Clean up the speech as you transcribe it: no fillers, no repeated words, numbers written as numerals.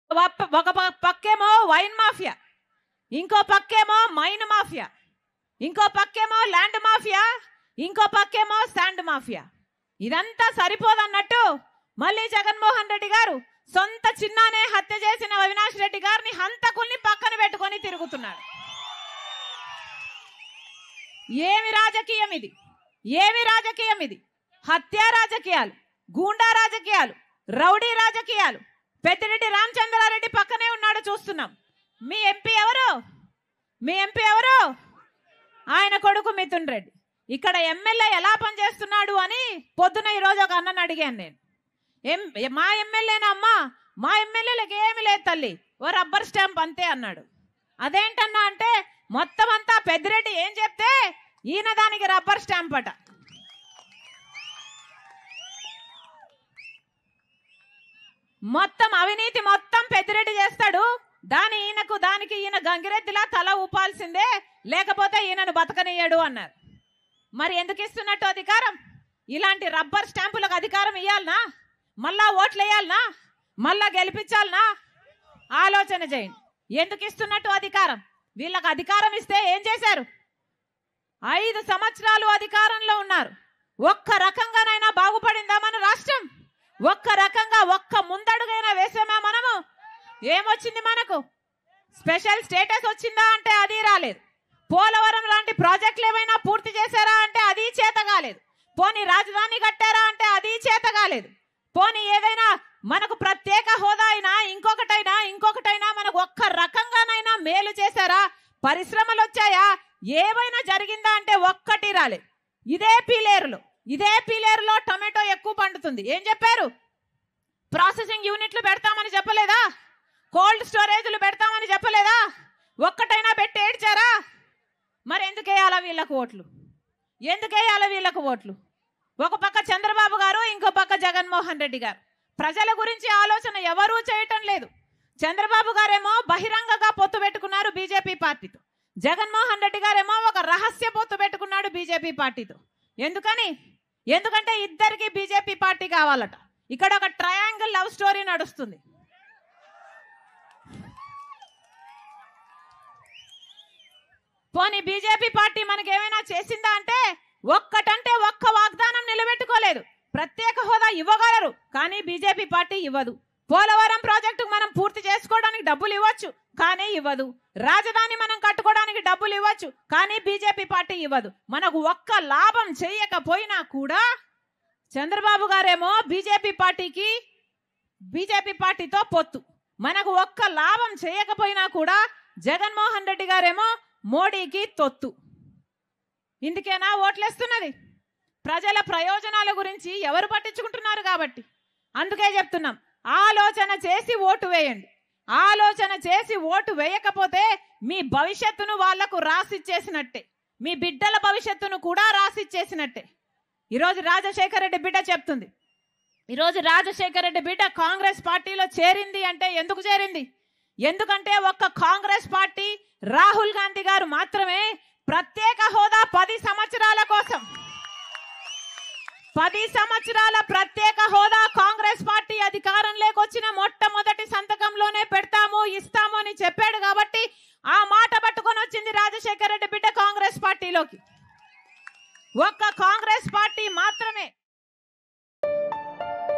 ఒక పక్కేమో wine mafia, ఇంకో పక్కేమో మైన్ మాఫియా, ఇంకో పక్కేమో ల్యాండ్ మాఫియా, ఇంకో పక్కేమో శాండ్ మాఫియా. ఇదంతా సరిపోదన్నట్టు మళ్ళీ జగన్మోహన్ రెడ్డి గారు సొంత చిన్నానే హత్య చేసిన అవినాష్ రెడ్డి గారిని హంతకుల్ని పక్కన పెట్టుకొని తిరుగుతున్నాడు. ఏమి రాజకీయం ఇది? ఏమి రాజకీయం ఇది? హత్యా రాజకీయాలు, గూండా రాజకీయాలు, రౌడీ రాజకీయాలు. పెద్దిరెడ్డి రామచంద్రారెడ్డి పక్కనే ఉన్నాడు, చూస్తున్నాం. మీ ఎంపీ ఎవరు? మీ ఎంపీ ఎవరు? ఆయన కొడుకు మిథున్ రెడ్డి. ఇక్కడ ఎమ్మెల్యే ఎలా పనిచేస్తున్నాడు అని పొద్దున ఈరోజు ఒక అన్నని అడిగాను నేను. మా ఎమ్మెల్యేనా అమ్మా? మా ఎమ్మెల్యేలకు ఏమి లేదు తల్లి, ఓ రబ్బర్ స్టాంప్ అంతే అన్నాడు. అదేంటన్నా అంటే మొత్తం అంతా పెద్దిరెడ్డి ఏం చెప్తే ఈయన దానికి రబ్బర్ స్టాంప్ అట. మొత్తం అవినీతి మొత్తం పెద్దిరెడ్డి చేస్తాడు. దానికి ఈయన గంగిరెద్దిలా తల ఊపాల్సిందే, లేకపోతే ఈయనను బతకనియ్యాడు అన్నారు. మరి ఎందుకు ఇస్తున్నట్టు అధికారం? ఇలాంటి రబ్బర్ స్టాంపులకు అధికారం ఇవ్వాలనా? మళ్ళా ఓట్లు వేయాలనా? మళ్ళా గెలిపించాలనా? ఆలోచన చేయండి. ఎందుకు ఇస్తున్నట్టు అధికారం? వీళ్ళకి అధికారం ఇస్తే ఏం చేశారు? 5 సంవత్సరాలు అధికారంలో ఉన్నారు. ఒక్క రకంగానైనా బాగుపడిందా మన రాష్ట్రం? ఒక్క రకంగా ఒక్క ముందడుగైనా వేసామా మనము? ఏమొచ్చింది మనకు? స్పెషల్ స్టేటస్ వచ్చిందా అంటే అది రాలేదు. పోలవరం లాంటి ప్రాజెక్టులు ఏమైనా పూర్తి చేశారా అంటే అది చేత కాలేదు. పోనీ రాజధాని కట్టారా అంటే అది చేత కాలేదు. పోనీ ఏదైనా మనకు ప్రత్యేక హోదా అయినా ఇంకొకటైనా మనకు ఒక్క రకంగానైనా మేలు చేశారా? పరిశ్రమలు వచ్చాయా? ఏమైనా జరిగిందా అంటే ఒక్కటి రాలేదు. ఇదే పీలేరులో టొమాటో ఎక్కువ పండుతుంది. ఏం చెప్పారు? ప్రాసెసింగ్ యూనిట్లు పెడతామని చెప్పలేదా? కోల్డ్ స్టోరేజ్లు పెడతామని చెప్పలేదా? ఒక్కటైనా పెట్టి ఏడ్చారా? మరి ఎందుకు వేయాలా వీళ్ళకు ఓట్లు? ఒక పక్క చంద్రబాబు గారు, ఇంకో పక్క జగన్మోహన్ రెడ్డి గారు. ప్రజల గురించి ఆలోచన ఎవరూ చేయటం లేదు. చంద్రబాబు గారేమో బహిరంగంగా పొత్తు పెట్టుకున్నారు బీజేపీ పార్టీతో. జగన్మోహన్ రెడ్డి గారేమో ఒక రహస్య పొత్తు పెట్టుకున్నాడు బీజేపీ పార్టీతో. ఎందుకంటే ఇద్దరికి బీజేపీ పార్టీ కావాలట. ఇక్కడ ఒక ట్రయాంగిల్ లవ్ స్టోరీ నడుస్తుంది. పోనీ బీజేపీ పార్టీ మనకేమైనా చేసిందా అంటే ఒక్క వాగ్దానం నిలబెట్టుకోలేదు. ప్రత్యేక హోదా ఇవ్వగలరు, కానీ బీజేపీ పార్టీ ఇవ్వదు. పోలవరం ప్రాజెక్టుకు మనం పూర్తి చేసుకోవడానికి డబ్బులు ఇవ్వచ్చు, కానీ ఇవ్వదు. రాజధాని మనం కట్టుకోవడానికి డబ్బులు ఇవ్వచ్చు, కానీ బీజేపీ పార్టీ ఇవ్వదు. మనకు ఒక్క లాభం చేయకపోయినా కూడా చంద్రబాబు గారేమో బీజేపీ పార్టీతో పొత్తు. మనకు ఒక్క లాభం చేయకపోయినా కూడా జగన్మోహన్ రెడ్డి గారేమో మోడీకి తొత్తు. ఇందుకేనా ఓట్లేస్తున్నది? ప్రజల ప్రయోజనాల గురించి ఎవరు పట్టించుకుంటున్నారు కాబట్టి. అందుకే చెప్తున్నాం, ఆలోచన చేసి ఓటు వేయండి. ఆలోచన చేసి ఓటు వేయకపోతే మీ భవిష్యత్తును వాళ్లకు రాసిచ్చేసినట్టే, మీ బిడ్డల భవిష్యత్తును కూడా రాసిచ్చేసినట్టే. ఈరోజు రాజశేఖర రెడ్డి బిడ్డ చెప్తుంది. ఈరోజు రాజశేఖర రెడ్డి బిడ్డ కాంగ్రెస్ పార్టీలో చేరింది అంటే ఎందుకు చేరింది? ఎందుకంటే ఒక్క కాంగ్రెస్ పార్టీ, రాహుల్ గాంధీ గారు మాత్రమే ప్రత్యేక హోదా 10 సంవత్సరాల కోసం, 10 సంవత్సరాల ప్రత్యేక హోదా కాంగ్రెస్ పార్టీ అధికారంలోకి వచ్చిన మొట్టమొదటి సంతకంలోనే పెడతాము, ఇస్తాము అని చెప్పాడు. కాబట్టి ఆ మాట పట్టుకొని వచ్చింది రాజశేఖర రెడ్డి బిడ్డ కాంగ్రెస్ పార్టీలోకి. ఒక్క కాంగ్రెస్ పార్టీ మాత్రమే